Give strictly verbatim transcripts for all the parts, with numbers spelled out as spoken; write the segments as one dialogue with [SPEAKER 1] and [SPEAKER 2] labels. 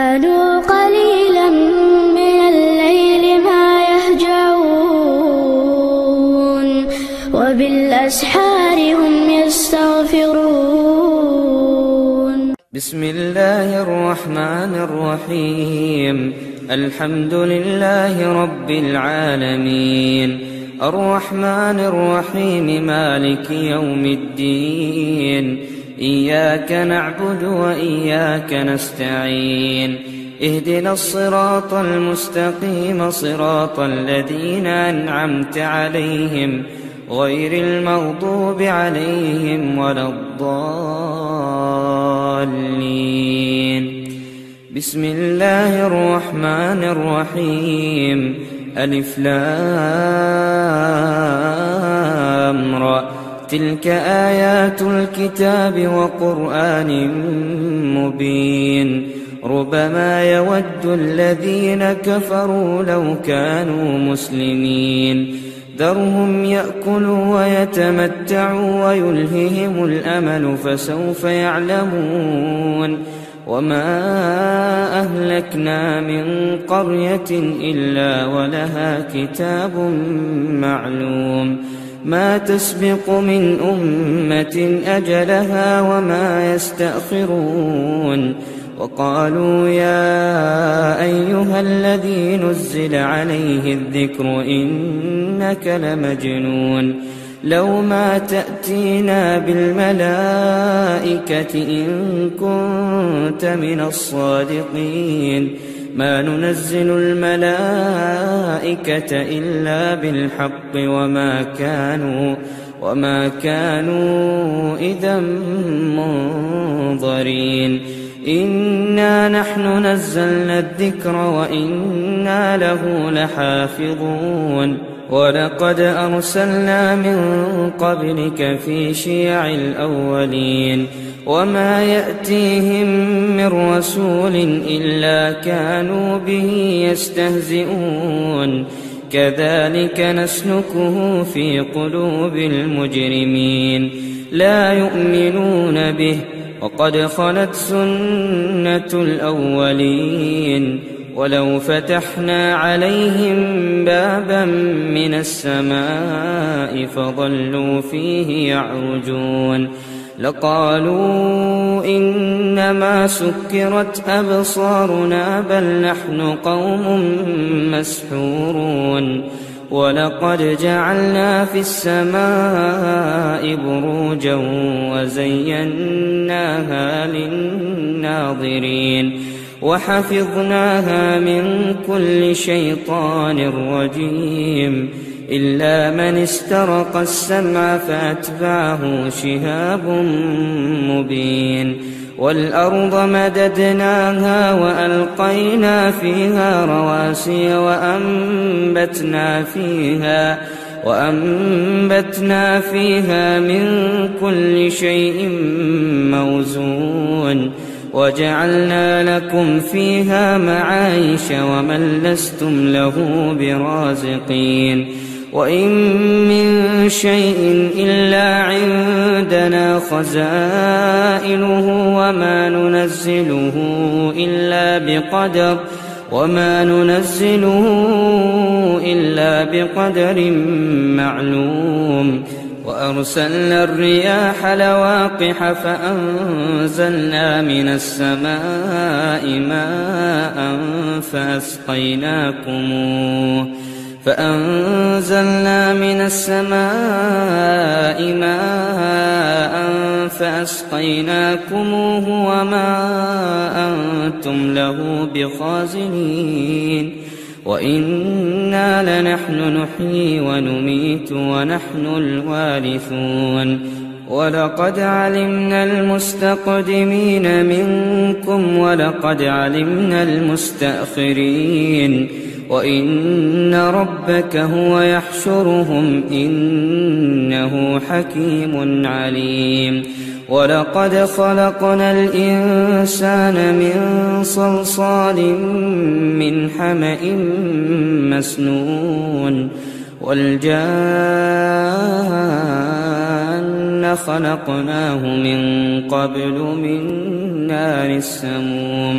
[SPEAKER 1] كانوا قليلا من الليل ما يهجعون وبالأسحار هم يستغفرون.
[SPEAKER 2] بسم الله الرحمن الرحيم. الحمد لله رب العالمين الرحمن الرحيم مالك يوم الدين. إياك نعبد وإياك نستعين. اهدنا الصراط المستقيم صراط الذين أنعمت عليهم غير المغضوب عليهم ولا الضالين. بسم الله الرحمن الرحيم. ألف لام را. تلك آيات الكتاب وقرآن مبين. ربما يود الذين كفروا لو كانوا مسلمين. ذرهم يأكلوا ويتمتعوا ويلههم الأمل فسوف يعلمون. وما أهلكنا من قرية إلا ولها كتاب معلوم. ما تسبق من أمة أجلها وما يستأخرون. وقالوا يا أيها الذي نزل عليه الذكر إنك لمجنون. لو ما تأتينا بالملائكة إن كنت من الصادقين. ما ننزل الملائكة إلا بالحق وما كانوا وما كانوا إذا منظرين. إنا نحن نزلنا الذكر وإنا له لحافظون. ولقد أرسلنا من قبلك في شيع الأولين. وما يأتيهم من رسول إلا كانوا به يستهزئون. كذلك نسلكه في قلوب المجرمين. لا يؤمنون به وقد خلت سنة الأولين. ولو فتحنا عليهم بابا من السماء فظلوا فيه يعرجون لقالوا إنما سكرت أبصارنا بل نحن قوم مسحورون. ولقد جعلنا في السماء بروجا وزيناها للناظرين وحفظناها من كل شيطان رجيم إلا من استرق السمع فأتبعه شهاب مبين. والأرض مددناها وألقينا فيها رواسي وأنبتنا فيها وأنبتنا فيها من كل شيء موزون. وجعلنا لكم فيها معايش ومن لستم له برازقين. وإن من شيء إلا عندنا خزائنه وما ننزله إلا بقدر وما ننزله إلا بقدر معلوم. وأرسلنا الرياح لواقح فأنزلنا من السماء ماء فأسقيناكموه فأنزلنا من السماء ماء فأسقيناكموه وما أنتم له بخازنين. وإنا لنحن نحيي ونميت ونحن الوارثون. ولقد علمنا المستقدمين منكم ولقد علمنا المستأخرين. وإن ربك هو يحشرهم إنه حكيم عليم. ولقد خلقنا الإنسان من صلصال من حمأ مسنون. والجان خلقناه من قبل من نار السموم.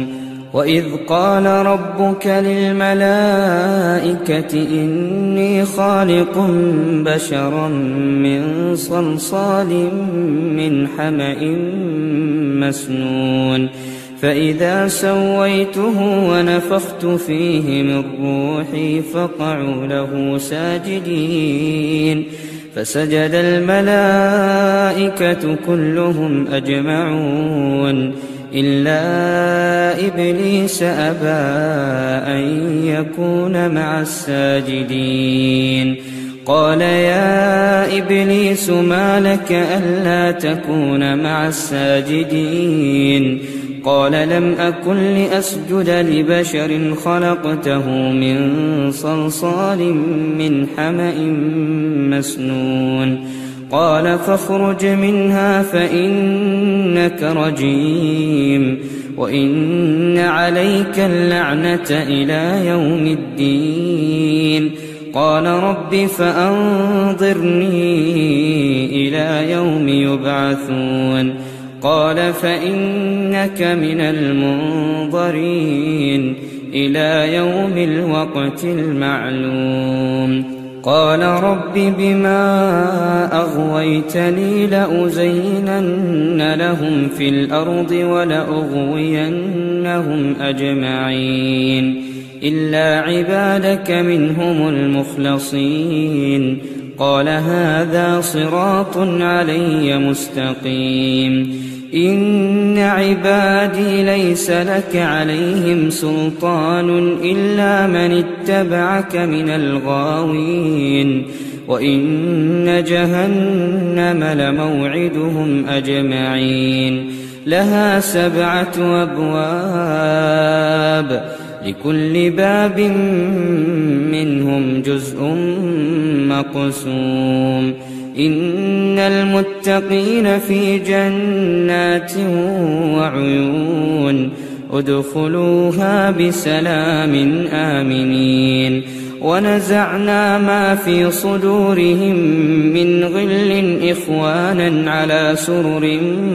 [SPEAKER 2] وإذ قال ربك للملائكة إني خالق بشرا من صلصال من حمأ مسنون فإذا سويته ونفخت فيه من روحي فقعوا له ساجدين فسجد الملائكة كلهم أجمعون إلا إبليس أبى أن يكون مع الساجدين قال يا إبليس ما لك ألا تكون مع الساجدين قال لم أكن لأسجد لبشر خلقته من صلصال من حمأ مسنون قال فاخرج منها فإنك رجيم وإن عليك اللعنة إلى يوم الدين قال رب فأنظرني إلى يوم يبعثون قال فإنك من المنظرين إلى يوم الوقت المعلوم قال رب بما أغويتني لأزينن لهم في الأرض ولأغوينهم أجمعين إلا عبادك منهم المخلصين قال هذا صراط علي مستقيم إن عبادي ليس لك عليهم سلطان إلا من اتبعك من الغاوين وإن جهنم لموعدهم أجمعين لها سبعة أبواب لكل باب منهم جزء مقسوم إن المتقين في جنات وعيون ادخلوها بسلام آمنين ونزعنا ما في صدورهم من غل إخوانا على سرر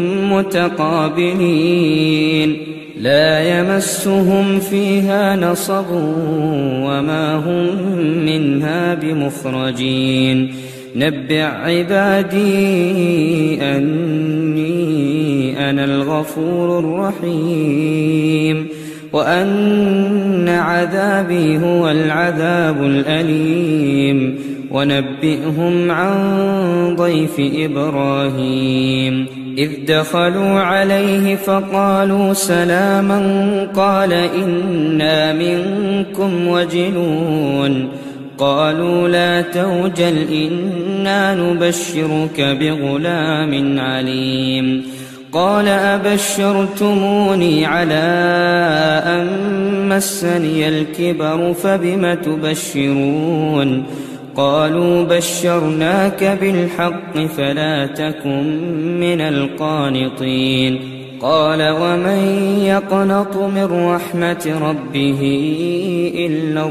[SPEAKER 2] متقابلين لا يمسهم فيها نصب وما هم منها بمخرجين نبئ عبادي أني أنا الغفور الرحيم وأن عذابي هو العذاب الأليم ونبئهم عن ضيف إبراهيم إذ دخلوا عليه فقالوا سلاما قال إنا منكم وجلون قالوا لا توجل إنا نبشرك بغلام عليم قال أبشرتموني على أن مسني الكبر فبم تبشرون قالوا بشرناك بالحق فلا تكن من القانطين قال ومن يقنط من رحمة ربه إلا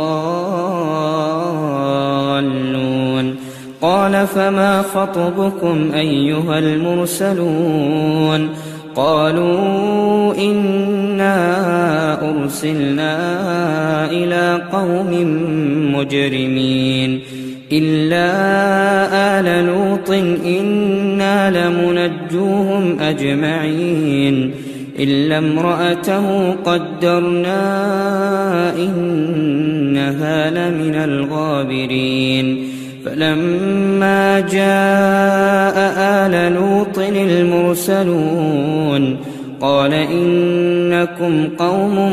[SPEAKER 2] الضالون قال فما خطبكم أيها المرسلون قالوا إنا أرسلنا إلى قوم مجرمين إلا آل لوط إنا لمنجوهم أجمعين إلا امرأته قدرنا إنها لمن الغابرين فلما جاء آل لوط المرسلون قال إنكم قوم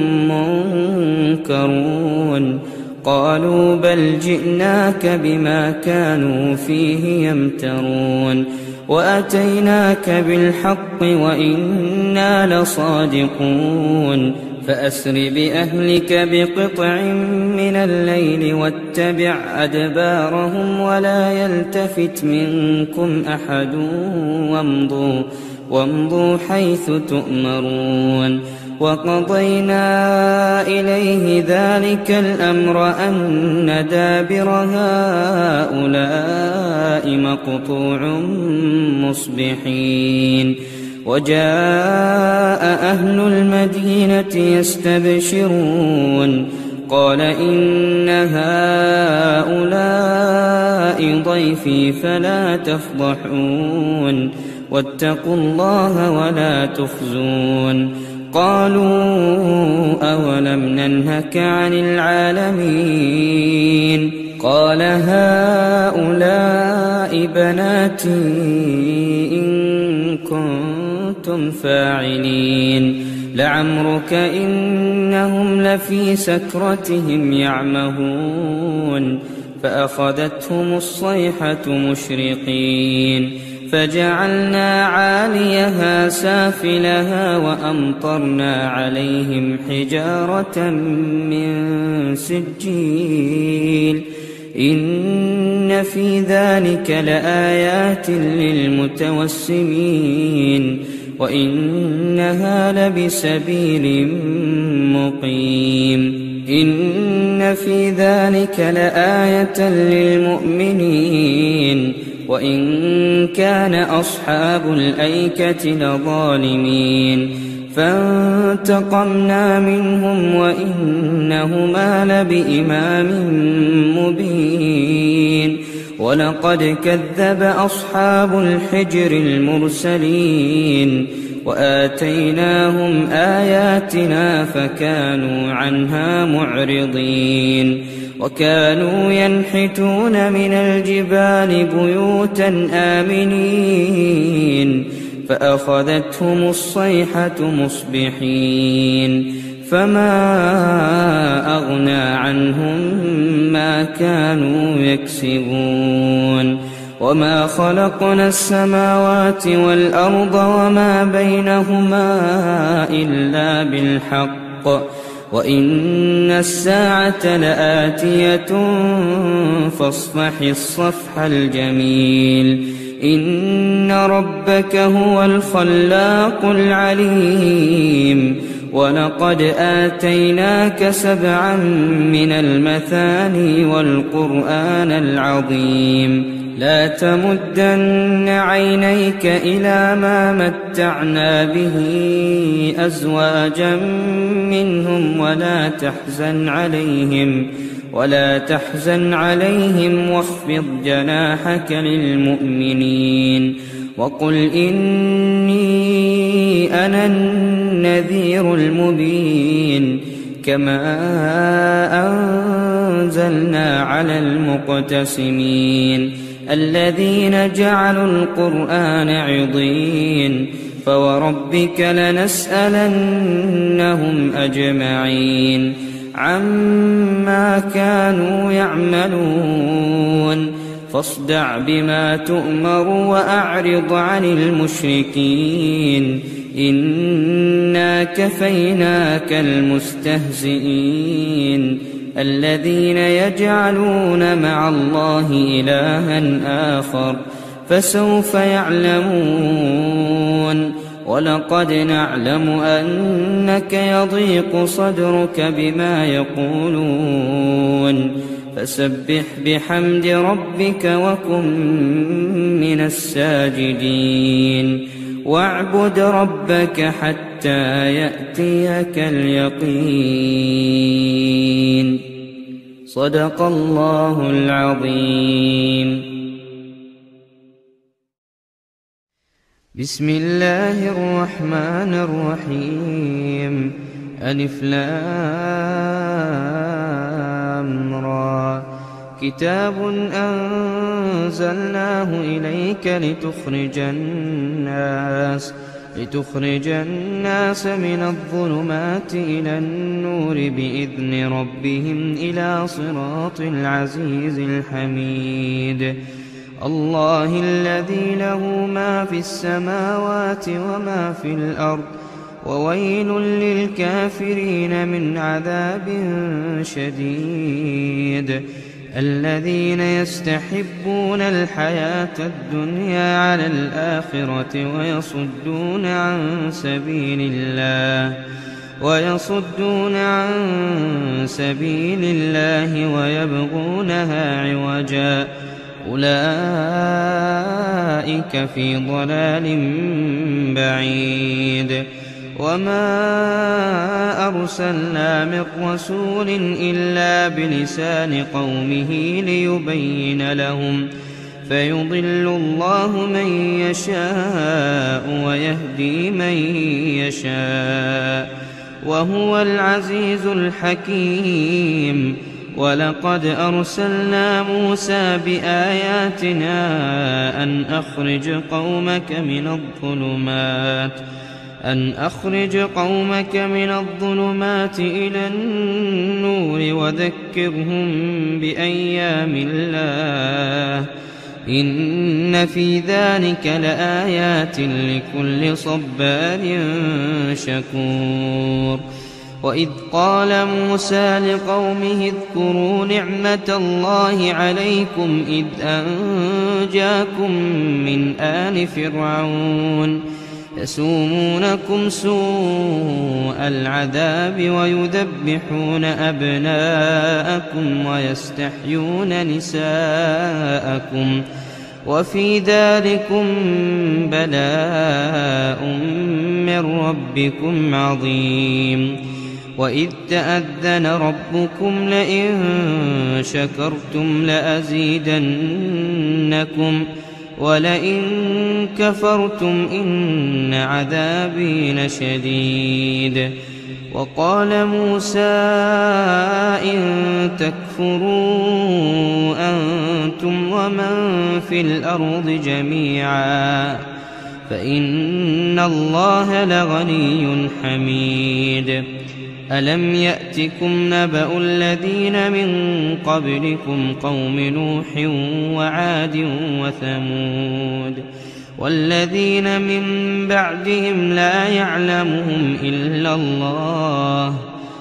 [SPEAKER 2] منكرون قالوا بل جئناك بما كانوا فيه يمترون وأتيناك بالحق وإنا لصادقون فأسر بأهلك بقطع من الليل واتبع أدبارهم ولا يلتفت منكم أحد وامضوا, وامضوا حيث تؤمرون وقضينا إليه ذلك الأمر أن دابر هؤلاء مقطوع مصبحين وجاء أهل المدينة يستبشرون قال إن هؤلاء ضيفي فلا تفضحون واتقوا الله ولا تخزون قالوا أولم ننهك عن العالمين قال هؤلاء بناتي إن كنتم فاعلين لعمرك إنهم لفي سكرتهم يعمهون فأخذتهم الصيحة مشرقين فجعلنا عاليها سافلها وأمطرنا عليهم حجارة من سجيل إن في ذلك لآيات للمتوسمين وإنها لبسبيل مقيم إن في ذلك لآية للمؤمنين وإن كان أصحاب الأيكة لظالمين فانتقمنا منهم وإنهما لبإمام مبين ولقد كذب أصحاب الحجر المرسلين وآتيناهم آياتنا فكانوا عنها معرضين وكانوا ينحتون من الجبال بيوتا آمنين فأخذتهم الصيحة مصبحين فما أغنى عنهم ما كانوا يكسبون وما خلقنا السماوات والأرض وما بينهما إلا بالحق وإن الساعة لآتية فاصفح الصفح الجميل إن ربك هو الخلاق العليم ولقد آتيناك سبعا من المثاني والقرآن العظيم لا تمدن عينيك إلى ما متعنا به أزواجا منهم ولا تحزن عليهم ولا تحزن عليهم واخفض جناحك للمؤمنين وقل إني أنا النذير المبين كما أنزلنا على المقتسمين الذين جعلوا القرآن عضين فوربك لنسألنهم أجمعين عما كانوا يعملون فاصدع بما تؤمر وأعرض عن المشركين إنا كفيناك المستهزئين الذين يجعلون مع الله إلها آخر فسوف يعلمون ولقد نعلم أنك يضيق صدرك بما يقولون فسبح بحمد ربك وكن من الساجدين واعبد ربك حتى يأتيك اليقين صدق الله العظيم. بسم الله الرحمن الرحيم ألف لام را كتاب أنزلناه إليك لتخرج الناس لتخرج الناس من الظلمات إلى النور بإذن ربهم إلى صراط العزيز الحميد الله الذي له ما في السماوات وما في الأرض وويل للكافرين من عذاب شديد الذين يستحبون الحياة الدنيا على الآخرة ويصدون عن سبيل الله ويصدون عن سبيل الله ويبغونها عوجا أولئك في ضلال بعيد. وما أرسلنا من رسول إلا بلسان قومه ليبين لهم فيضل الله من يشاء ويهدي من يشاء وهو العزيز الحكيم. ولقد أرسلنا موسى بآياتنا أن أخرج قومك من الظلمات أن أخرج قومك من الظلمات إلى النور وذكرهم بأيام الله إن في ذلك لآيات لكل صبار شكور. وإذ قال موسى لقومه اذكروا نعمة الله عليكم إذ أنجاكم من آل فرعون يسومونكم سوء العذاب ويذبحون أبناءكم ويستحيون نساءكم وفي ذلكم بلاء من ربكم عظيم. وإذ تأذن ربكم لئن شكرتم لأزيدنكم ولئن كفرتم إن عذابي لشديد. وقال موسى إن تكفروا أنتم ومن في الأرض جميعا فإن الله لغني حميد. ألم يأتكم نبأ الذين من قبلكم قوم نوح وعاد وثمود والذين من بعدهم لا يعلمهم إلا الله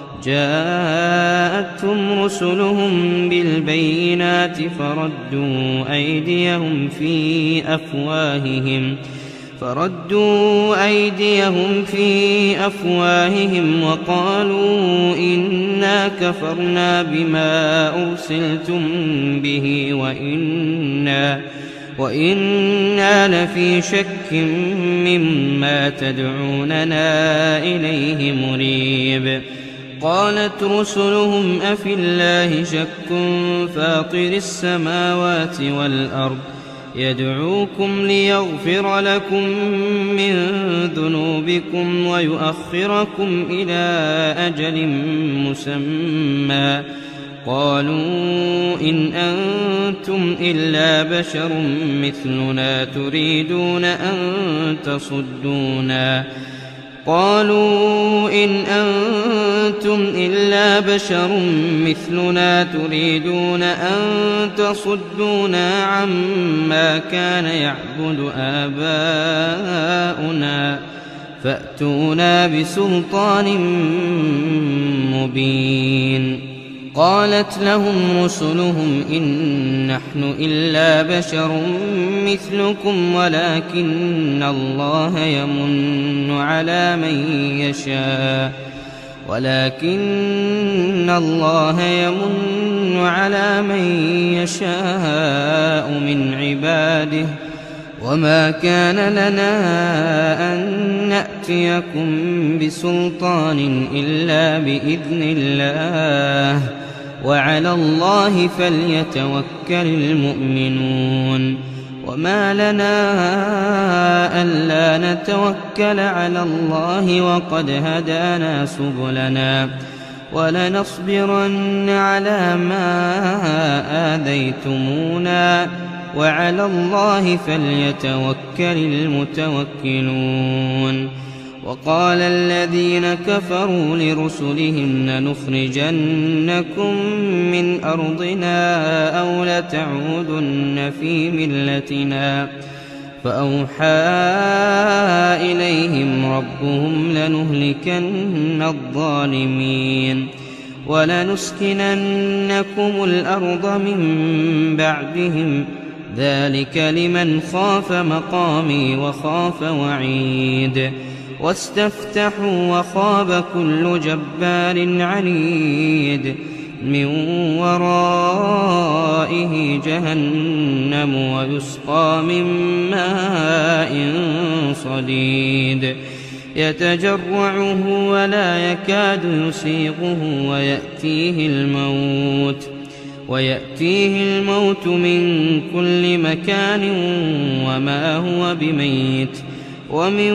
[SPEAKER 2] جاءتهم رسلهم بالبينات فردوا أيديهم في أفواههم فردوا أيديهم في أفواههم وقالوا إنا كفرنا بما أرسلتم به وإنا, وإنا لفي شك مما تدعوننا إليه مريب. قالت رسلهم أفي الله شك فاطر السماوات والأرض يدعوكم ليغفر لكم من ذنوبكم ويؤخركم إلى أجل مسمى قالوا إن أنتم إلا بشر مثلنا تريدون أن تصدونا قالوا إن أنتم إلا بشر مثلنا تريدون أن تصدونا عما كان يعبد آباؤنا فأتونا بسلطان مبين. قالت لهم رسلهم إن نحن إلا بشر مثلكم ولكن الله يمن على من يشاء ولكن الله يمن على من يشاء من عباده وما كان لنا أن نأتيكم بسلطان إلا بإذن الله وعلى الله فليتوكل المؤمنون. وما لنا ألا نتوكل على الله وقد هدانا سبلنا ولنصبرن على ما آذيتمونا وعلى الله فليتوكل المتوكلون. وقال الذين كفروا لرسلهم لنخرجنكم من أرضنا أو لتعودن في ملتنا فأوحى إليهم ربهم لنهلكن الظالمين ولنسكننكم الأرض من بعدهم ذلك لمن خاف مقامي وخاف وعيد. واستفتحوا وخاب كل جبار عنيد من ورائه جهنم ويسقى من ماء صديد يتجرعه ولا يكاد يسيغه ويأتيه الموت ويأتيه الموت من كل مكان وما هو بميت ومن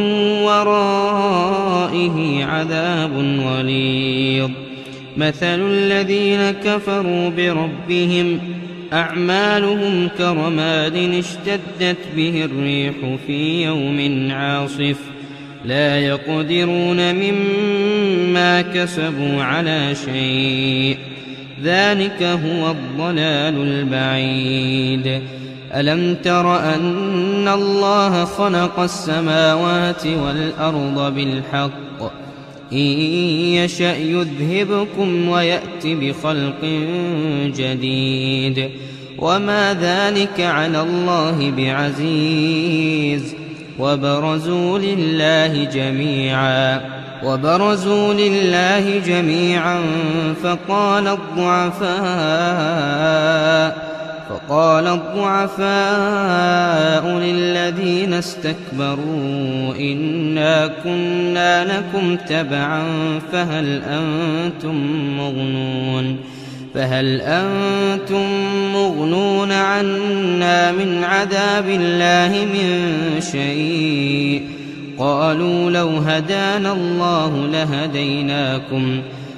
[SPEAKER 2] ورائه عذاب غليظ مثل الذين كفروا بربهم أعمالهم كرماد اشتدت به الريح في يوم عاصف لا يقدرون مما كسبوا على شيء ذلك هو الضلال البعيد ألم تر أن الله خلق السماوات والأرض بالحق إن يشأ يذهبكم ويأت بخلق جديد وما ذلك على الله بعزيز وبرزوا لله جميعا وبرزوا لله جميعا فقال الضعفاء فقال الضعفاء للذين استكبروا إنا كنا لكم تبعا فهل أنتم مغنون فهل أنتم مغنون عنا من عذاب الله من شيء قالوا لو هدانا الله لهديناكم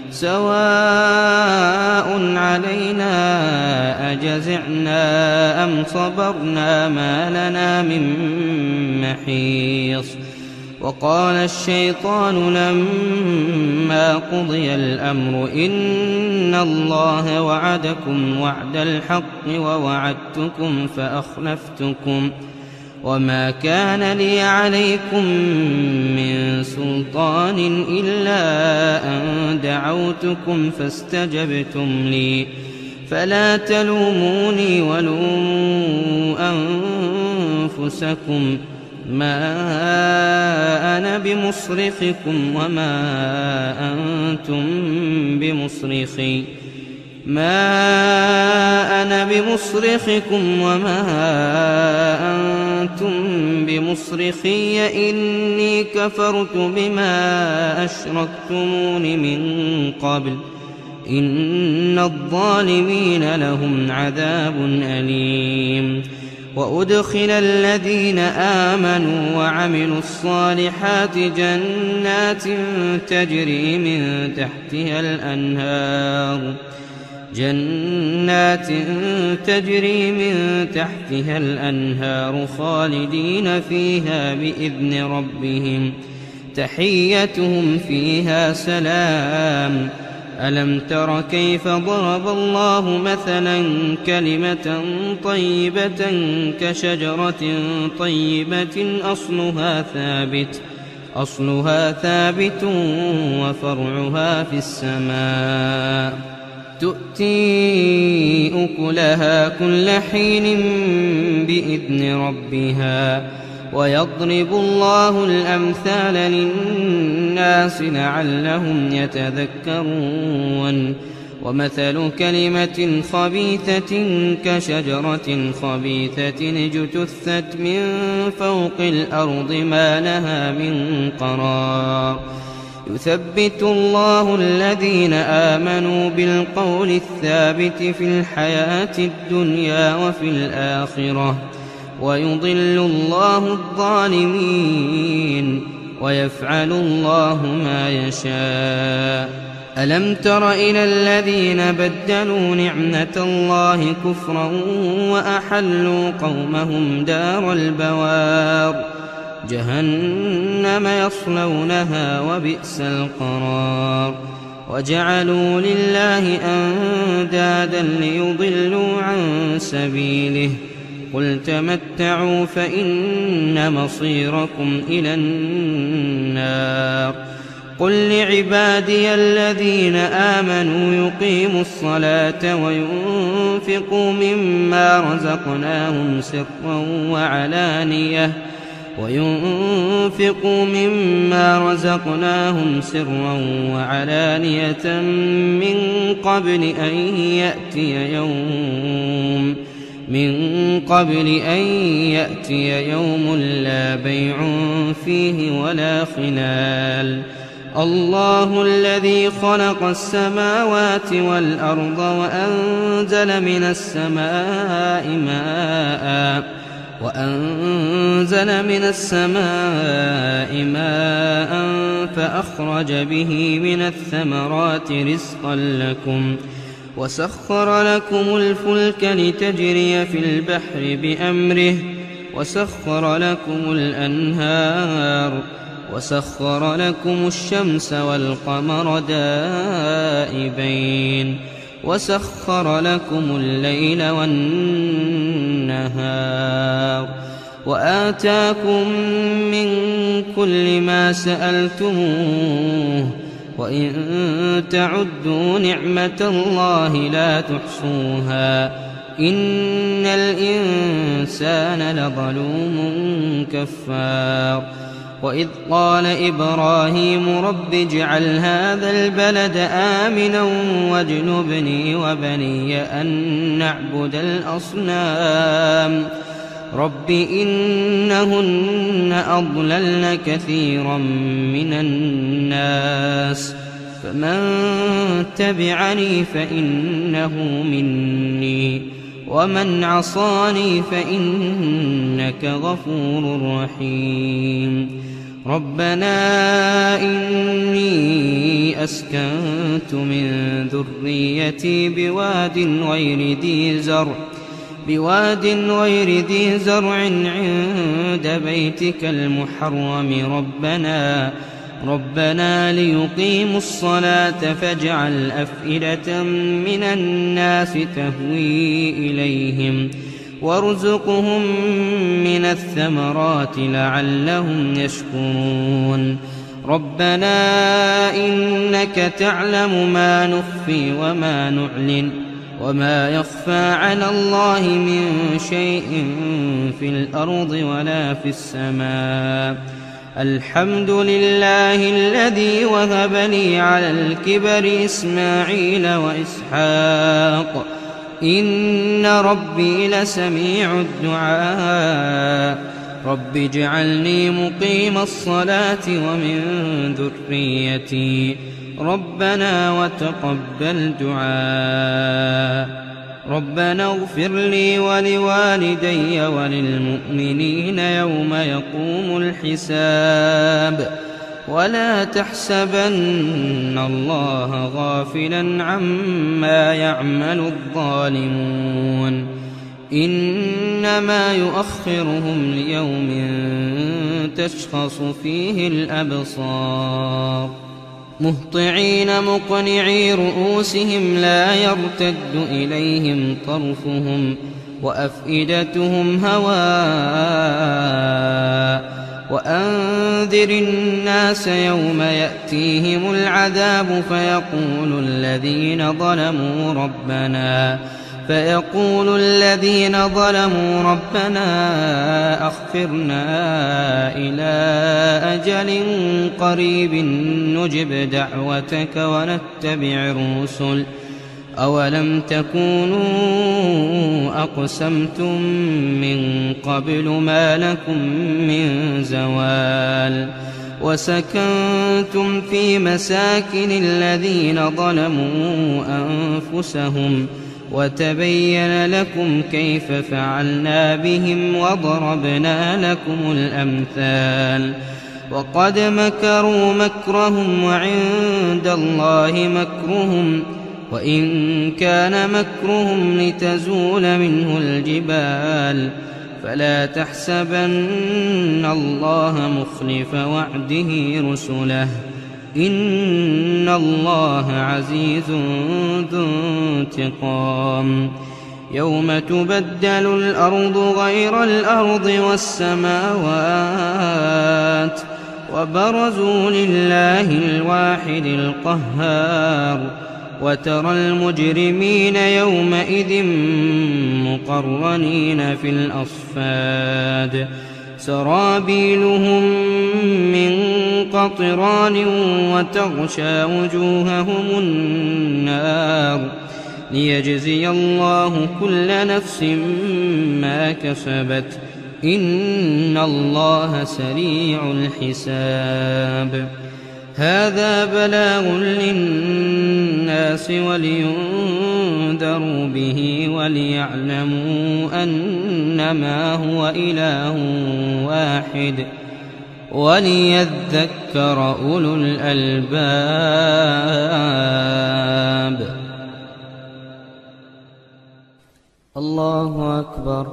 [SPEAKER 2] سواء علينا أجزعنا أم صبرنا ما لنا من محيص وقال الشيطان لما قضي الأمر إن الله وعدكم وعد الحق ووعدتكم فأخلفتكم وما كان لي عليكم من سلطان إلا أن دعوتكم فاستجبتم لي فلا تلوموني ولوموا أنفسكم ما أنا بمصرخكم وما أنتم بمصرخي ما أنا بمصرخكم وما أنتم بمصرخي إني كفرت بما أشركتمون من قبل إن الظالمين لهم عذاب أليم وأدخل الذين آمنوا وعملوا الصالحات جنات تجري من تحتها الأنهار جنات تجري من تحتها الأنهار خالدين فيها بإذن ربهم تحيتهم فيها سلام ألم تر كيف ضرب الله مثلا كلمة طيبة كشجرة طيبة أصلها ثابت أصلها ثابت وفرعها في السماء تؤتي أكلها كل حين بإذن ربها ويضرب الله الأمثال للناس لعلهم يتذكرون ومثل كلمة خبيثة كشجرة خبيثة اجتثت من فوق الأرض ما لها من قرار يثبت الله الذين آمنوا بالقول الثابت في الحياة الدنيا وفي الآخرة ويضل الله الظالمين ويفعل الله ما يشاء ألم تر إلى الذين بدلوا نعمة الله كفرا وأحلوا قومهم دار البوار جهنم يصلونها وبئس القرار وجعلوا لله أندادا ليضلوا عن سبيله قل تمتعوا فإن مصيركم إلى النار قل لعبادي الذين آمنوا يقيموا الصلاة وينفقوا مما رزقناهم سرا وعلانية وينفقوا مما رزقناهم سرا وعلانية من قبل أن يأتي يوم من قبل أن يأتي يوم لا بيع فيه ولا خلال. الله الذي خلق السماوات والأرض وأنزل من السماء ماء وأنزل من السماء ماء فأخرج به من الثمرات رزقا لكم وسخر لكم الفلك لتجري في البحر بأمره وسخر لكم الأنهار وسخر لكم الشمس والقمر دائبين وسخر لكم الليل والنهار وآتاكم من كل ما سألتموه وإن تعدوا نعمة الله لا تحصوها إن الإنسان لظلوم كفار. وإذ قال إبراهيم رب اجعل هذا البلد آمنا واجنبني وبني أن نعبد الأصنام رب إنهن أضللن كثيرا من الناس فمن تبعني فإنه مني ومن عصاني فإنك غفور رحيم. ربنا إني أسكنت من ذريتي بواد غير ذي زرع بواد غير ذي زرع عند بيتك المحرم ربنا ربنا ليقيموا الصلاة فاجعل أفئدة من الناس تهوي إليهم وارزقهم من الثمرات لعلهم يشكرون. ربنا إنك تعلم ما نخفي وما نعلن وما يخفى على الله من شيء في الأرض ولا في السماء. الحمد لله الذي وهب لي على الكبر إسماعيل وإسحاق إن ربي لسميع الدعاء. رب اجعلني مقيم الصلاة ومن ذريتي ربنا وتقبل دعاء. ربنا اغفر لي ولوالدي وللمؤمنين يوم يقوم الحساب ولا تحسبن الله غافلا عما يعمل الظالمون إنما يؤخرهم ليوم تشخص فيه الأبصار مهطعين مقنعي رؤوسهم لا يرتد إليهم طرفهم وأفئدتهم هواء. وأنذر الناس يوم يأتيهم العذاب فيقول الذين ظلموا ربنا فيقول الذين ظلموا ربنا أخفرنا إلى أجل قريب نجب دعوتك ونتبع الرسل أولم تكونوا أقسمتم من قبل ما لكم من زوال وسكنتم في مساكن الذين ظلموا أنفسهم وتبين لكم كيف فعلنا بهم وضربنا لكم الأمثال. وقد مكروا مكرهم وعند الله مكرهم وإن كان مكرهم لتزول منه الجبال فلا تحسبن الله مخلف وعده رسله إن الله عزيز ذو انتقام. يوم تبدل الأرض غير الأرض والسماوات وبرزوا لله الواحد القهار وترى المجرمين يومئذ مقرنين في الأصفاد سرابيلهم من قطران وتغشى وجوههم النار ليجزي الله كل نفس ما كسبت إن الله سريع الحساب. هذا بلاغ للناس ولينذروا به وليعلموا أنما هو إله واحد وليذكر أولو الألباب. الله أكبر.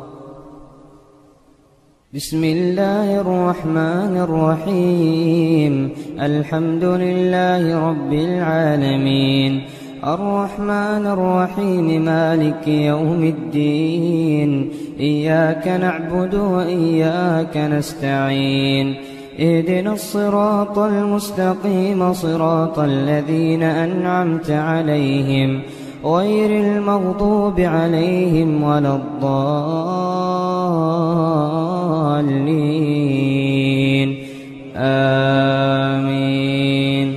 [SPEAKER 2] بسم الله الرحمن الرحيم. الحمد لله رب العالمين الرحمن الرحيم مالك يوم الدين. إياك نعبد وإياك نستعين. اهدنا الصراط المستقيم صراط الذين أنعمت عليهم غير المغضوب عليهم ولا الضالين آمين.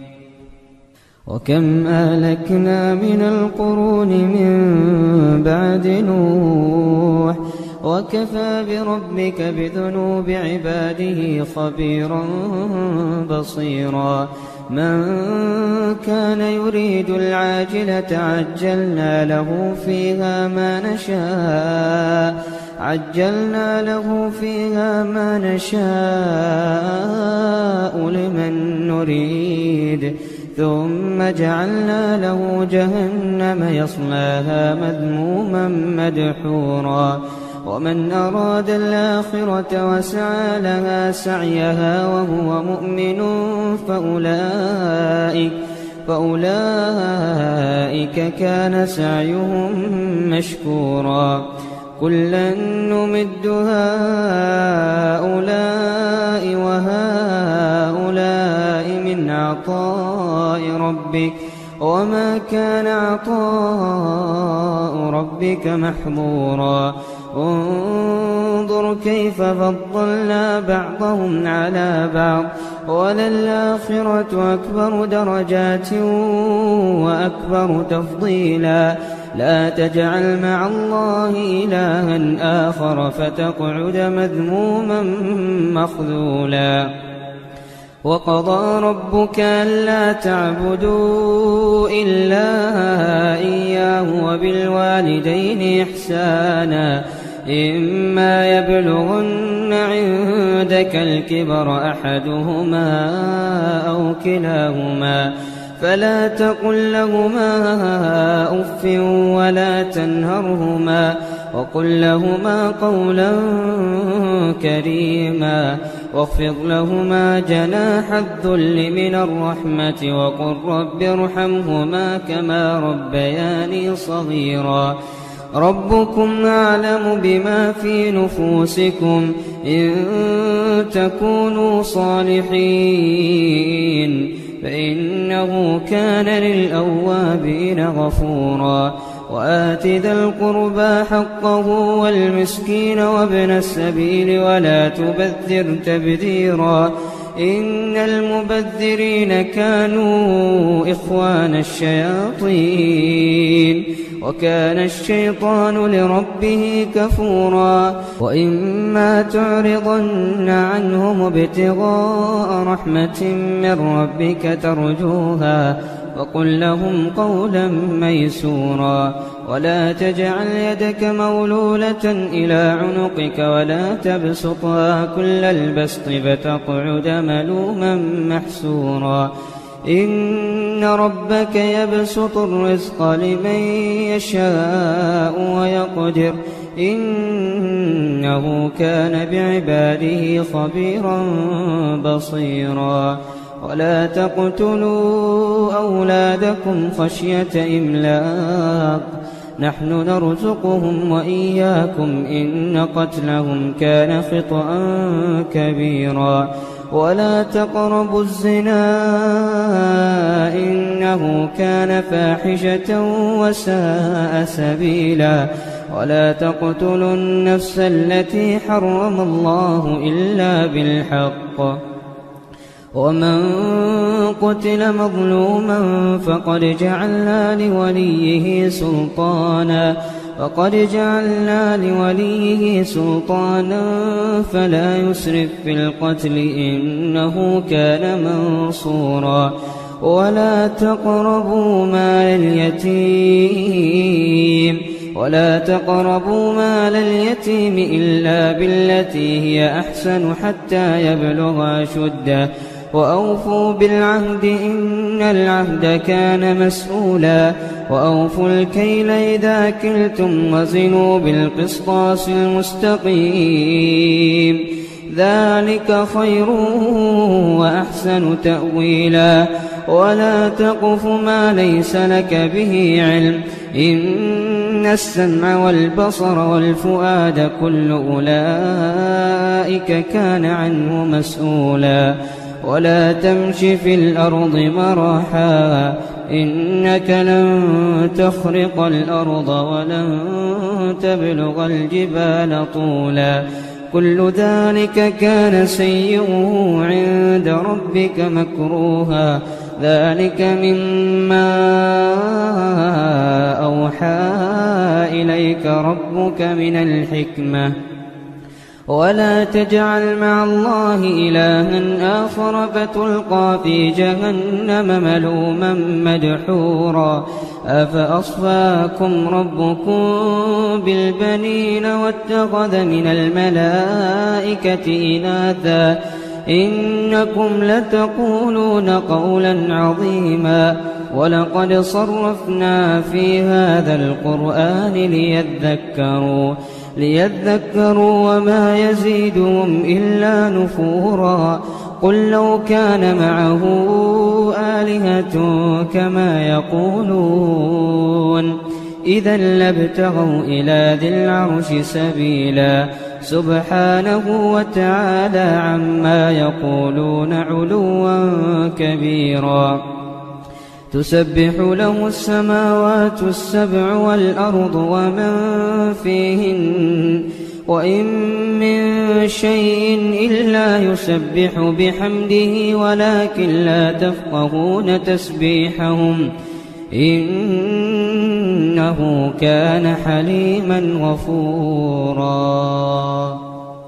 [SPEAKER 2] وكم أهلكنا من القرون من بعد نوح وكفى بربك بذنوب عباده خبيرا بصيرا. من كان يريد العاجلة عجلنا له فيها ما نشاء عجلنا له فيها ما نشاء لمن نريد ثم جعلنا له جهنم يصلاها مذموما مدحورا. ومن أراد الآخرة وسعى لها سعيها وهو مؤمن فأولئك, فأولئك كان سعيهم مشكورا. كلا نمد هؤلاء وهؤلاء من عطاء ربك وما كان عطاء ربك محظورا. انظر كيف فضلنا بعضهم على بعض وللآخرة أكبر درجات وأكبر تفضيلا. لا تجعل مع الله إلها آخر فتقعد مذموما مخذولا. وقضى ربك ألا تعبدوا إلا إياه وبالوالدين إحسانا. إما يبلغن عندك الكبر أحدهما أو كلاهما فلا تقل لهما أف ولا تنهرهما وقل لهما قولا كريما. واخفض لهما جناح الذل من الرحمة وقل رب ارحمهما كما ربياني صغيرا. ربكم أعلم بما في نفوسكم إن تكونوا صالحين فإنه كان للأوابين غفورا. وآت ذا القربى حقه والمسكين وابن السبيل ولا تبذر تبذيرا. إن المبذرين كانوا إخوان الشياطين وكان الشيطان لربه كفورا. وإما تعرضن عنهم ابتغاء رحمة من ربك ترجوها فقل لهم قولا ميسورا. ولا تجعل يدك مولولة إلى عنقك ولا تبسطها كل البسط فتقعد ملوما محسورا. إن ربك يبسط الرزق لمن يشاء ويقدر إنه كان بعباده خبيرا بصيرا. ولا تقتلوا أولادكم خشية إملاق نحن نرزقهم وإياكم إن قتلهم كان خطأ كبيرا. ولا تقربوا الزنا إنه كان فاحشة وساء سبيلا. ولا تقتلوا النفس التي حرم الله إلا بالحق ومن قتل مظلوما فقد جعلنا لوليه سلطانا فقد جعلنا لوليه سلطانا فلا يسرف في القتل إنه كان منصورا ولا تقربوا مال اليتيم ولا تقربوا مال اليتيم إلا بالتي هي أحسن حتى يبلغ أشده وأوفوا بالعهد إن العهد كان مسؤولا وأوفوا الكيل إذا كلتم وزنوا بالقسطاس المستقيم ذلك خير وأحسن تأويلا ولا تقف ما ليس لك به علم إن السمع والبصر والفؤاد كل أولئك كان عنه مسؤولا ولا تمش في الأرض مرحا إنك لن تخرق الأرض ولن تبلغ الجبال طولا كل ذلك كان سيئه عند ربك مكروها ذلك مما أوحى إليك ربك من الحكمة ولا تجعل مع الله إلها آخر فتلقى في جهنم ملوما مدحورا أفأصفاكم ربكم بالبنين واتخذ من الملائكة إناثا إنكم لتقولون قولا عظيما ولقد صرفنا في هذا القرآن ليذكروا ليذكروا وما يزيدهم إلا نفورا قل لو كان معه آلهة كما يقولون إذا لابتغوا إلى ذي العرش سبيلا سبحانه وتعالى عما يقولون علوا كبيرا تسبح له السماوات السبع والأرض ومن فيهن وإن من شيء إلا يسبح بحمده ولكن لا تفقهون تسبيحهم إنه كان حليما غفورا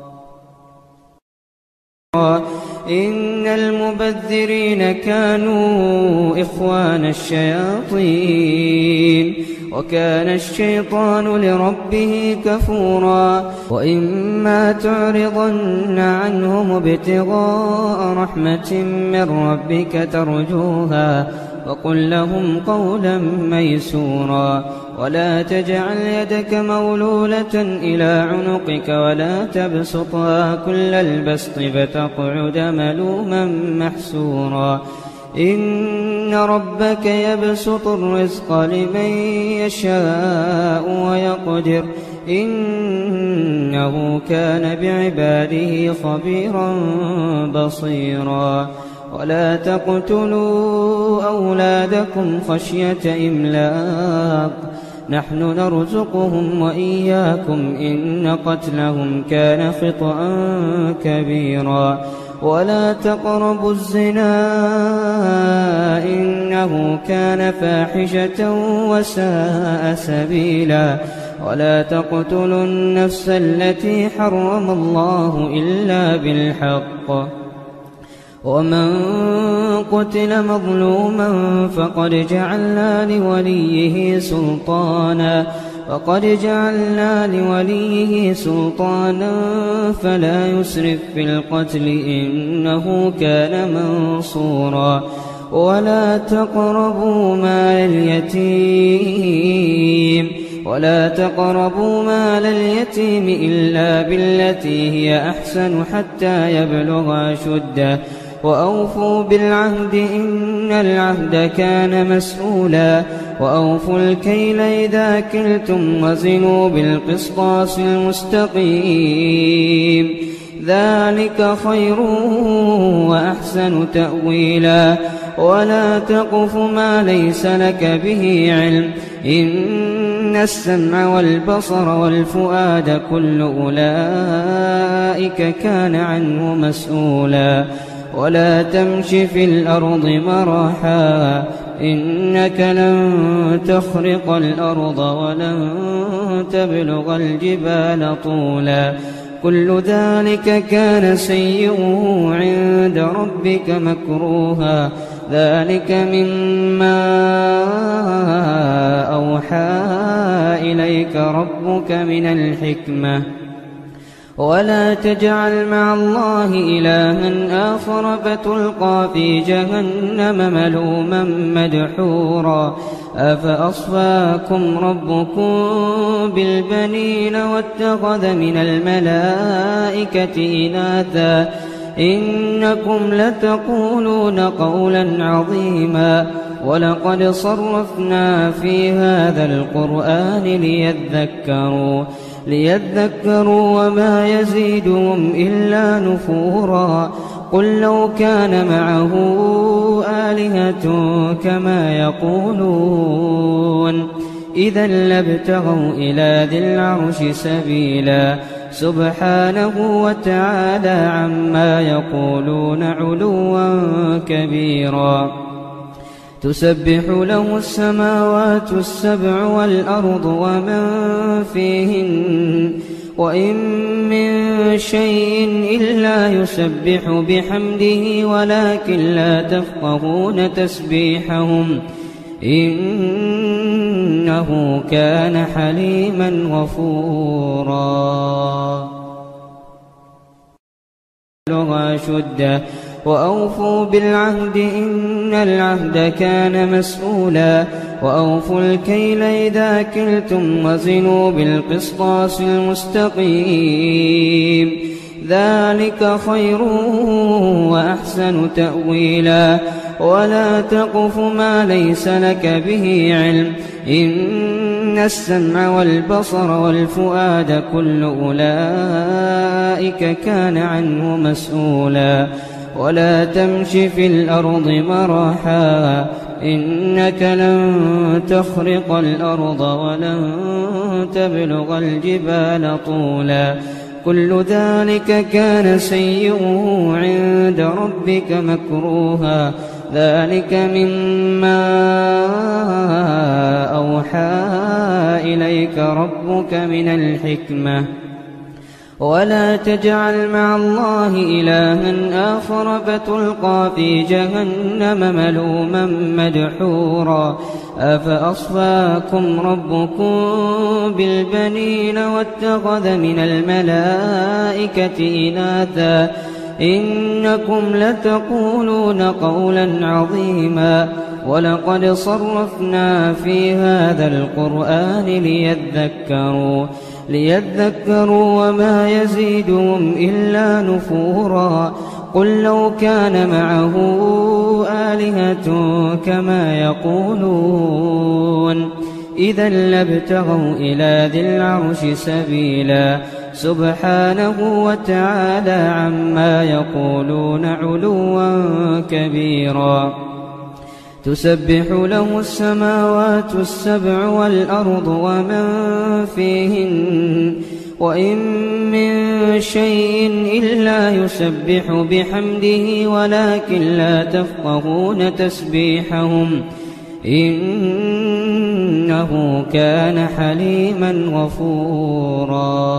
[SPEAKER 2] إن المبذرين كانوا إخوان الشياطين وكان الشيطان لربه كفورا وإما تعرضن عنهم ابتغاء رحمة من ربك ترجوها فقل لهم قولا ميسورا ولا تجعل يدك مولولة إلى عنقك ولا تبسطها كل البسط فتقعد ملوما محسورا إن ربك يبسط الرزق لمن يشاء ويقدر إنه كان بعباده خبيرا بصيرا ولا تقتلوا أولادكم خشية إملاق نحن نرزقهم وإياكم إن قتلهم كان خطأ كبيرا ولا تقربوا الزنا إنه كان فاحشة وساء سبيلا ولا تقتلوا النفس التي حرم الله إلا بالحق ومن قتل مظلوما فقد جعلنا لوليه سلطانا فقد جعلنا لوليه سلطانا فلا يسرف في القتل إنه كان منصورا ولا تقربوا مال اليتيم ولا تقربوا مال اليتيم إلا بالتي هي أحسن حتى يبلغ أشده وأوفوا بالعهد إن العهد كان مسؤولا وأوفوا الكيل إذا كلتم وزنوا بالقسطاس المستقيم ذلك خير وأحسن تأويلا ولا تقف ما ليس لك به علم إن إن السمع والبصر والفؤاد كل أولئك كان عنه مسؤولا ولا تمش في الأرض مرحا إنك لن تخرق الأرض ولن تبلغ الجبال طولا كل ذلك كان سيئه عند ربك مكروها ذلك مما أوحى إليك ربك من الحكمة ولا تجعل مع الله إلها آخر فتلقى في جهنم ملوما مدحورا أفأصفاكم ربكم بالبنين واتخذ من الملائكة إناثا إنكم لتقولون قولا عظيما ولقد صرفنا في هذا القرآن ليذكروا ليذكروا وما يزيدهم إلا نفورا قل لو كان معه آلهة كما يقولون إذا لابتغوا إلى ذي العرش سبيلا سبحانه وتعالى عما يقولون علوا كبيرا تسبح له السماوات السبع والأرض ومن فيهن وإن من شيء إلا يسبح بحمده ولكن لا تفقهون تسبيحهم إنه كان حليما غفورا بلغ أشده وأوفوا بالعهد إن العهد كان مسؤولا وأوفوا الكيل إذا كلتم وزنوا بالقسطاس المستقيم ذلك خير وأحسن تأويلا ولا تقف ما ليس لك به علم إن السمع والبصر والفؤاد كل أولئك كان عنه مسؤولا ولا تمش في الأرض مرحا إنك لن تخرق الأرض ولن تبلغ الجبال طولا كل ذلك كان سيئه عند ربك مكروها ذلك مما أوحى إليك ربك من الحكمة ولا تجعل مع الله إلها آخر فتلقى في جهنم ملوما مدحورا أفأصفاكم ربكم بالبنين واتخذ من الملائكة إناثا إنكم لتقولون قولا عظيما ولقد صرفنا في هذا القرآن ليذكروا ليذكروا وما يزيدهم إلا نفورا قل لو كان معه آلهة كما يقولون إذا لابتغوا إلى ذي العرش سبيلا سبحانه وتعالى عما يقولون علوا كبيرا تسبح له السماوات السبع والأرض ومن فيهن وإن من شيء إلا يسبح بحمده ولكن لا تفقهون تسبيحهم إنه كان حليما غفورا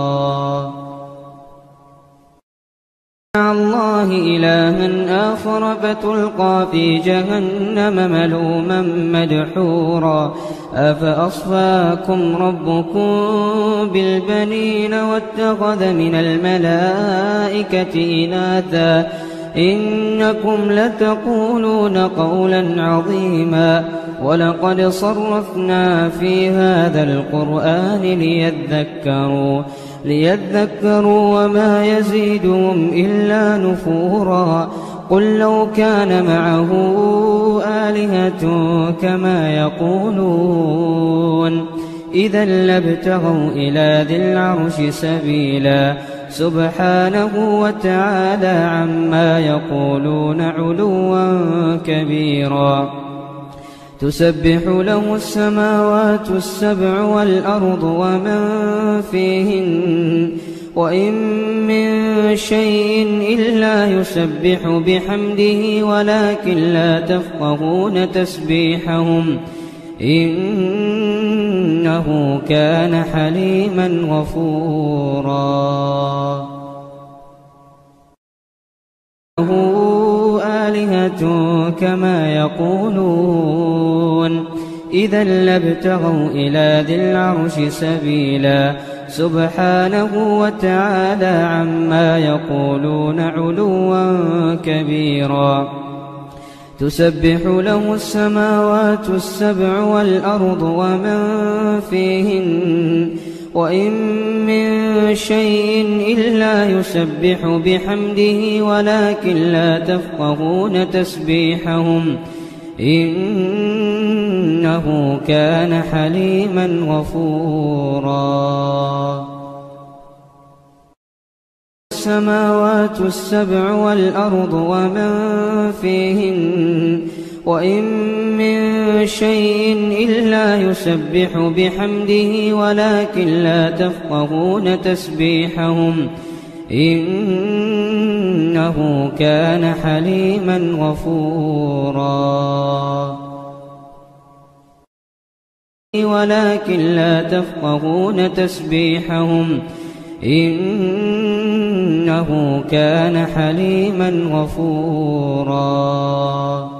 [SPEAKER 2] مع الله إلها آخر فتلقى في جهنم ملوما مدحورا أفأصفاكم ربكم بالبنين واتخذ من الملائكة إناثا إنكم لتقولون قولا عظيما ولقد صرفنا في هذا القرآن ليذكروا ليذكروا وما يزيدهم إلا نفورا قل لو كان معه آلهة كما يقولون إذا لابتغوا إلى ذي العرش سبيلا سبحانه وتعالى عما يقولون علوا كبيرا تسبح له السماوات السبع والأرض ومن فيهن وإن من شيء إلا يسبح بحمده ولكن لا تفقهون تسبيحهم إنه كان حليما غفورا. له آلهة كما يقولون إذا لابتغوا إلى ذي العرش سبيلا سبحانه وتعالى عما يقولون علوا كبيرا. تسبح له السماوات السبع والأرض ومن فيهن وإن من شيء إلا يسبح بحمده ولكن لا تفقهون تسبيحهم إنه كان حليما غفورا. السماوات السبع والأرض ومن فيهن وإن من شيء إلا يسبح بحمده ولكن لا تفقهون تسبيحهم إنه كان حليما غفورا. ولكن لا تفقهون تسبيحهم إنه كان حليما غفورا.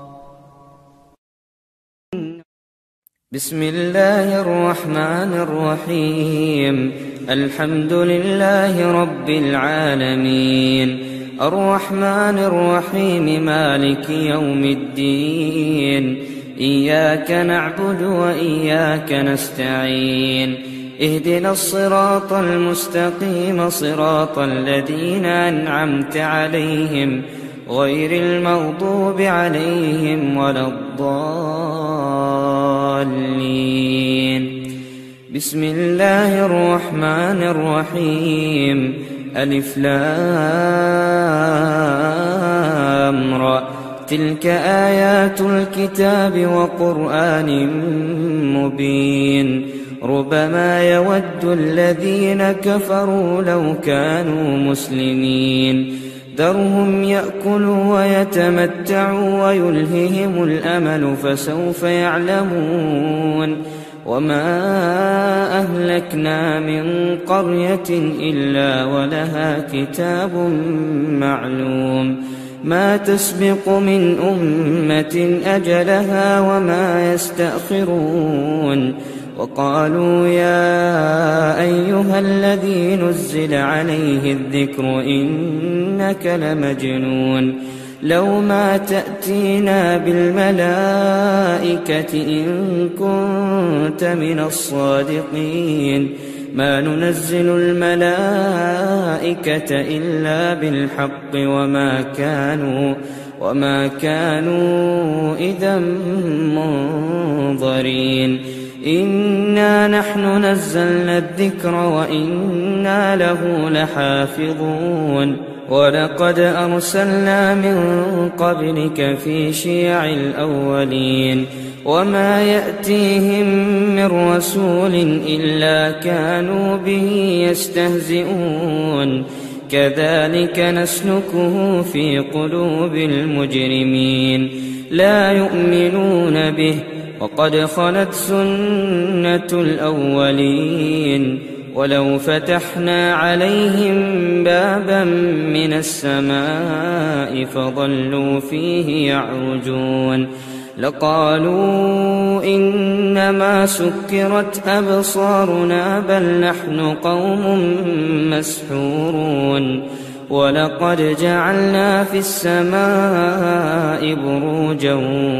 [SPEAKER 3] بسم الله الرحمن الرحيم الحمد لله رب العالمين الرحمن الرحيم مالك يوم الدين إياك نعبد وإياك نستعين اهدنا الصراط المستقيم صراط الذين أنعمت عليهم غير المغضوب عليهم ولا الضالين. بسم الله الرحمن الرحيم ألف لام را تلك آيات الكتاب وقرآن مبين ربما يود الذين كفروا لو كانوا مسلمين ذرهم يأكلوا ويتمتعوا ويلههم الأمل فسوف يعلمون وما أهلكنا من قرية إلا ولها كتاب معلوم ما تسبق من أمة أجلها وما يستأخرون وقالوا يا أيها الذي نزل عليه الذكر إنك لمجنون لو ما تأتينا بالملائكة إن كنت من الصادقين ما ننزل الملائكة إلا بالحق وما كانوا وما كانوا إذا منظرين إنا نحن نزلنا الذكر وإنا له لحافظون ولقد أرسلنا من قبلك في شيع الأولين وما يأتيهم من رسول إلا كانوا به يستهزئون كذلك نسلكه في قلوب المجرمين لا يؤمنون به وقد خلت سنة الأولين ولو فتحنا عليهم بابا من السماء فظلوا فيه يعرجون لقالوا إنما سكرت أبصارنا بل نحن قوم مسحورون ولقد جعلنا في السماء بروجا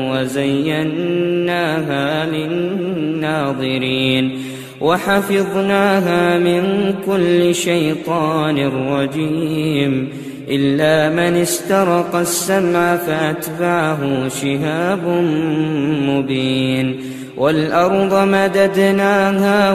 [SPEAKER 3] وزيناها للناظرين وحفظناها من كل شيطان رجيم إلا من استرق السمع فأتبعه شهاب مبين والأرض مددناها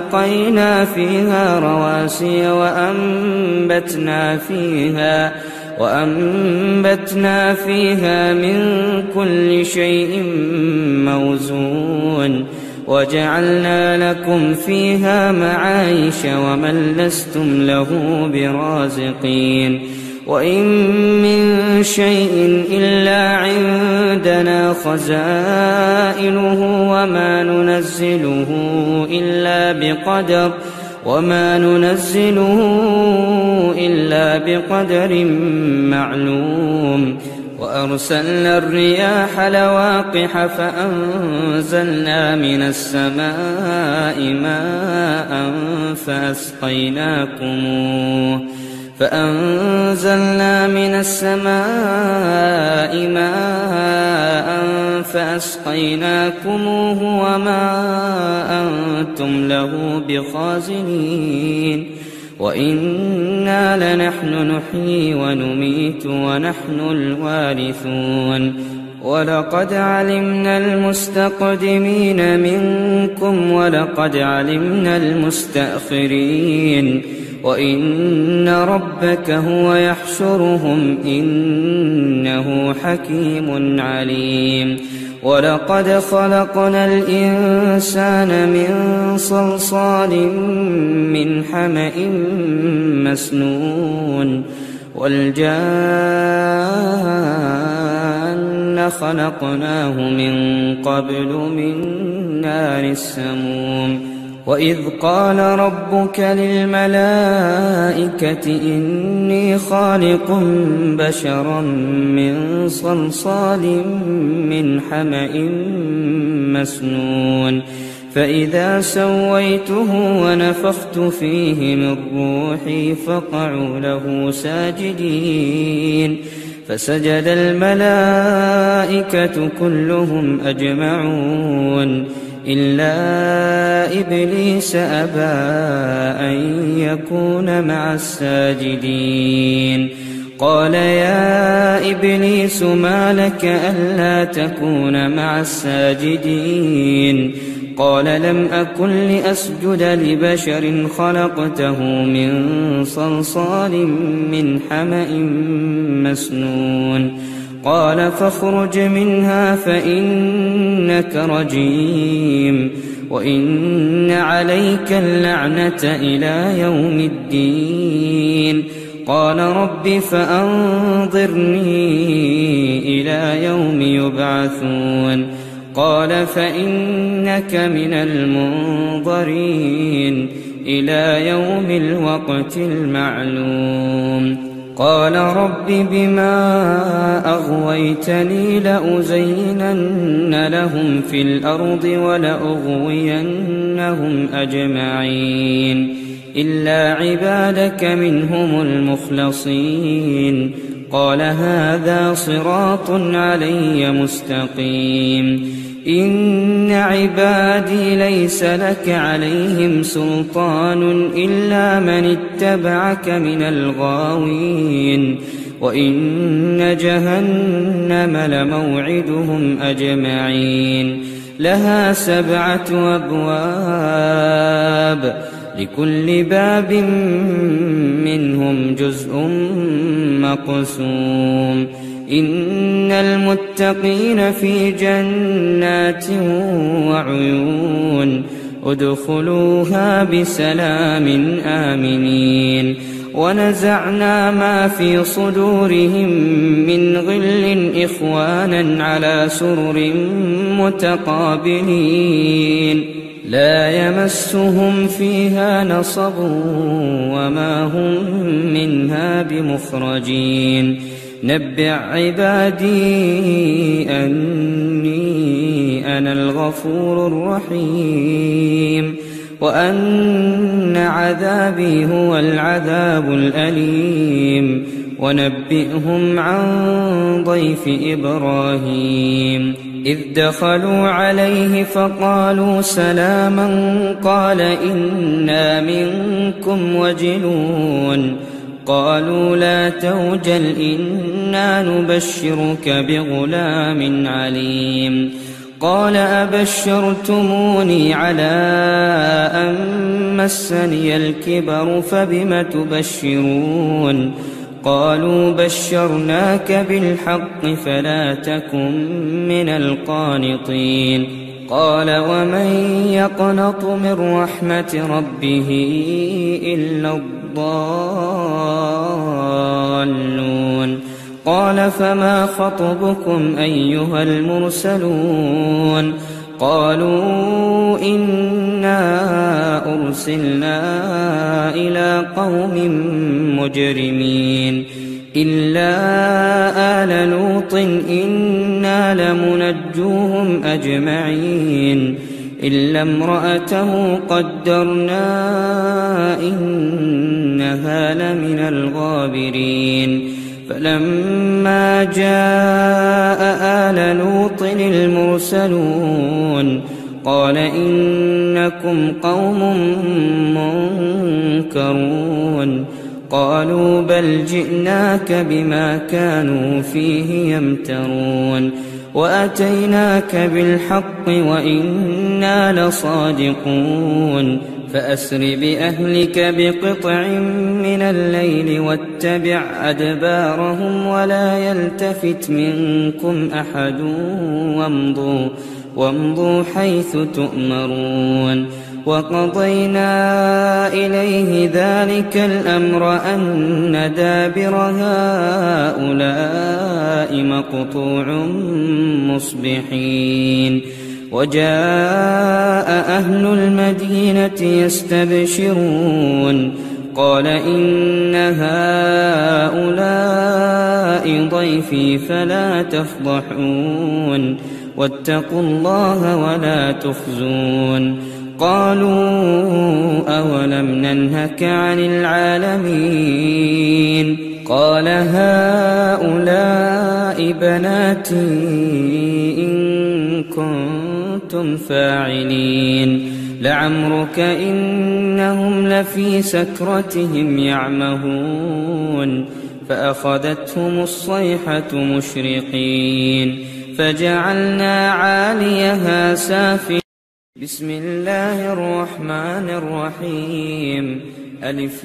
[SPEAKER 3] وألقينا فيها رواسي وأنبتنا فيها وأنبتنا فيها من كل شيء موزون وجعلنا لكم فيها معايش ومن لستم له برازقين وإن من شيء إلا عندنا خزائنه وما ننزله إلا بقدر وما ننزله إلا بقدر معلوم وأرسلنا الرياح لواقح فأنزلنا من السماء ماء فأسقيناكموه فأنزلنا من السماء ماء فأسقيناكموه وما أنتم له بخازنين وإنا لنحن نحيي ونميت ونحن الوارثون ولقد علمنا المستقدمين منكم ولقد علمنا المستأخرين وإن ربك هو يحشرهم إنه حكيم عليم ولقد خلقنا الإنسان من صلصال من حمأ مسنون والجان خلقناه من قبل من نار السموم وإذ قال ربك للملائكة إني خالق بشرا من صلصال من حمأ مسنون فإذا سويته ونفخت فيه من روحي فقعوا له ساجدين فسجد الملائكة كلهم أجمعون إلا إبليس أبى أن يكون مع الساجدين قال يا إبليس ما لك ألا تكون مع الساجدين قال لم أكن لأسجد لبشر خلقته من صلصال من حمأ مسنون قال فاخرج منها فإنك رجيم وإن عليك اللعنة إلى يوم الدين قال رب فأنظرني إلى يوم يبعثون قال فإنك من المنظرين إلى يوم الوقت المعلوم قال رب بما أغويتني لأزينن لهم في الأرض ولأغوينهم أجمعين إلا عبادك منهم المخلصين قال هذا صراط علي مستقيم إن عبادي ليس لك عليهم سلطان إلا من اتبعك من الغاوين وإن جهنم لموعدهم أجمعين لها سبعة أبواب لكل باب منهم جزء مقسوم إن المتقين في جنات وعيون ادخلوها بسلام آمنين ونزعنا ما في صدورهم من غل إخوانا على سرر متقابلين لا يمسهم فيها نصب وما هم منها بمخرجين نبئ عبادي أني أنا الغفور الرحيم وأن عذابي هو العذاب الأليم ونبئهم عن ضيف إبراهيم إذ دخلوا عليه فقالوا سلاما قال إنا منكم وجلون قالوا لا توجل إنا نبشرك بغلام عليم قال أبشرتموني على أن مسني الكبر فبم تبشرون قالوا بشرناك بالحق فلا تكن من القانطين قال ومن يقنط من رحمة ربه إلا الضالون قال فما خطبكم أيها المرسلون قالوا إنا أرسلنا إلى قوم مجرمين إلا آل لوط إنا لمنجوهم أجمعين إلا امرأته قدرنا إنها لمن الغابرين فلما جاء آل لوط المرسلون قال إنكم قوم منكرون قالوا بل جئناك بما كانوا فيه يمترون وأتيناك بالحق وإنا لصادقون فأسر بأهلك بقطع من الليل واتبع أدبارهم ولا يلتفت منكم أحد وامضوا, وامضوا حيث تؤمرون وقضينا إليه ذلك الأمر أن دابر هؤلاء مقطوع مصبحين وجاء أهل المدينة يستبشرون قال إن هؤلاء ضيفي فلا تفضحون واتقوا الله ولا تخزون قالوا أولم ننهك عن العالمين قال هؤلاء بناتي إن كنتم فاعلين لعمرك إنهم لفي سكرتهم يعمهون فأخذتهم الصيحة مشرقين فجعلنا عاليها سافلين بسم الله الرحمن الرحيم ألف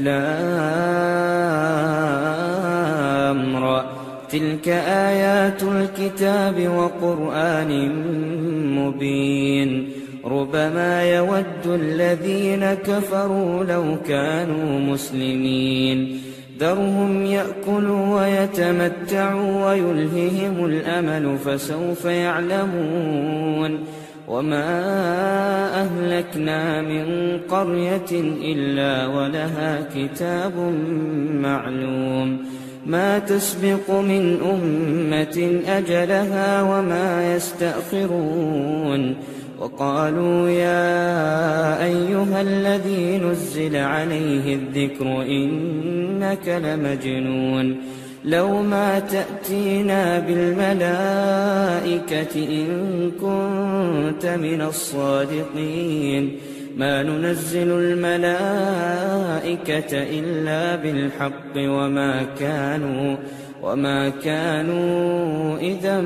[SPEAKER 3] لام را تلك آيات الكتاب وقرآن مبين ربما يود الذين كفروا لو كانوا مسلمين ذرهم يأكلوا ويتمتعوا ويلههم الأمل فسوف يعلمون وما أهلكنا من قرية إلا ولها كتاب معلوم ما تسبق من أمة أجلها وما يستأخرون وقالوا يا أيها الذي نزل عليه الذكر إنك لمجنون لو ما تأتينا بالملائكة إن كنت من الصادقين ما ننزل الملائكة إلا بالحق وما كانوا وما كانوا إذا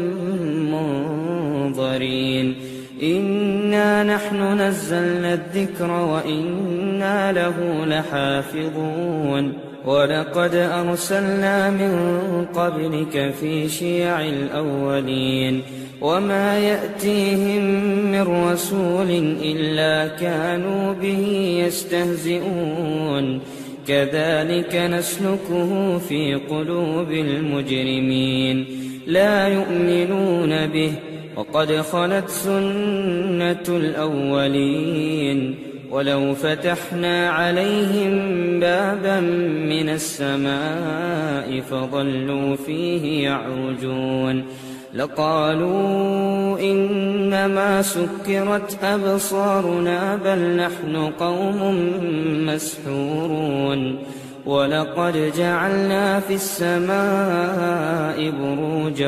[SPEAKER 3] منظرين إنا نحن نزلنا الذكر وإنا له لحافظون ولقد أرسلنا من قبلك في شيع الأولين وما يأتيهم من رسول إلا كانوا به يستهزئون كذلك نسلكه في قلوب المجرمين لا يؤمنون به وقد خلت سنة الأولين ولو فتحنا عليهم بابا من السماء فظلوا فيه يعرجون لقالوا إنما سكرت أبصارنا بل نحن قوم مسحورون ولقد جعلنا في السماء بروجا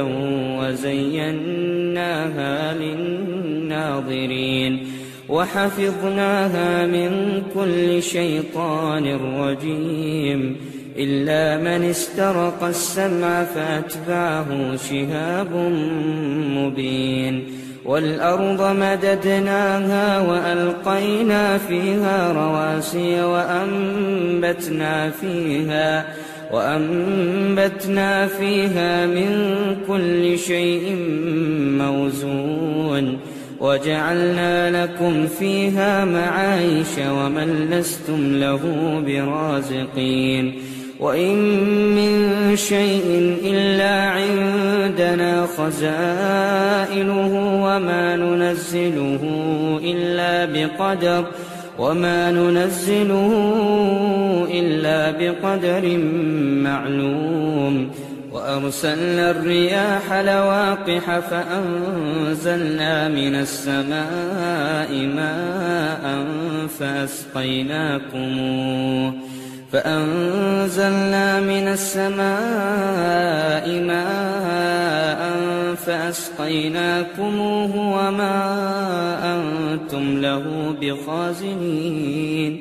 [SPEAKER 3] وزيناها للناظرين وحفظناها من كل شيطان رجيم إلا من استرق السمع فأتبعه شهاب مبين والأرض مددناها وألقينا فيها رواسي وأنبتنا فيها وأنبتنا فيها من كل شيء موزون وجعلنا لكم فيها معايش ومن لستم له برازقين وإن من شيء إلا عندنا خزائنه وما ننزله إلا بقدر وما ننزله إلا بقدر معلوم وأرسلنا الرياح لواقح فأنزلنا من السماء ماء فأسقيناكموه فأنزلنا من السماء ماء فأسقيناكموه وما أنتم له بخازنين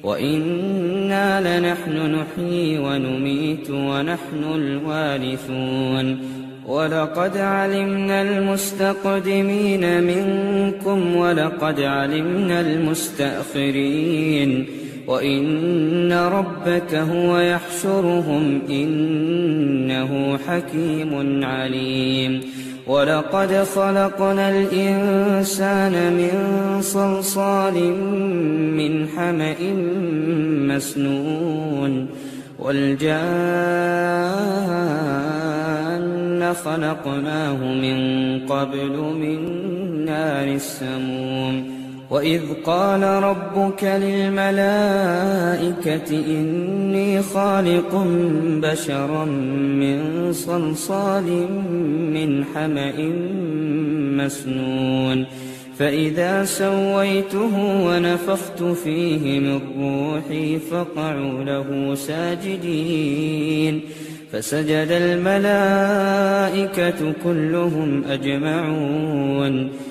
[SPEAKER 3] وإنا لنحن نحيي ونميت ونحن الوارثون ولقد علمنا المستقدمين منكم ولقد علمنا المستأخرين وإن ربك هو يحشرهم إنه حكيم عليم ولقد خلقنا الإنسان من صلصال من حمأ مسنون والجان خلقناه من قبل من نار السموم وإذ قال ربك للملائكة إني خالق بشرا من صلصال من حمأ مسنون فإذا سويته ونفخت فيه من روحي فقعوا له ساجدين فسجد الملائكة كلهم أجمعون